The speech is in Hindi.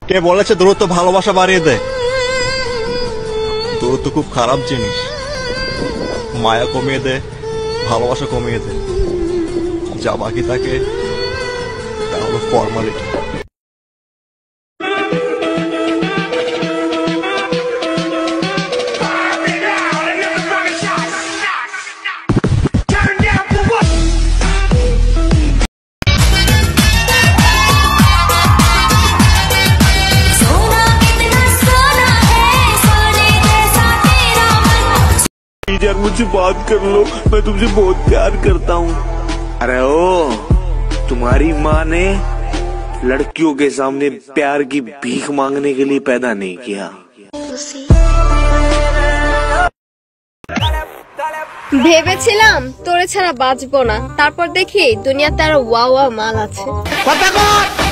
কে বলেছে দূরত্ব ভালোবাসা বাড়িয়ে দেয়? দূরত্ব খুব খারাপ জিনিস, মায়া কমিয়ে দেয়, ভালোবাসা কমিয়ে দেয়। যা বাকি থাকে তা হলো ফর্মালিটি। यार मुझसे बात कर लो, मैं तुमसे बहुत प्यार करता हूँ। अरे ओ, तुम्हारी माँ ने लड़कियों के सामने प्यार की भीख मांगने के लिए पैदा नहीं किया। ভেবেছিলাম তোরে ছাড়া বাঁচবো না, তারপর দেখি দুনিয়াতে আরো ওয়া ওয়া মাল আছে।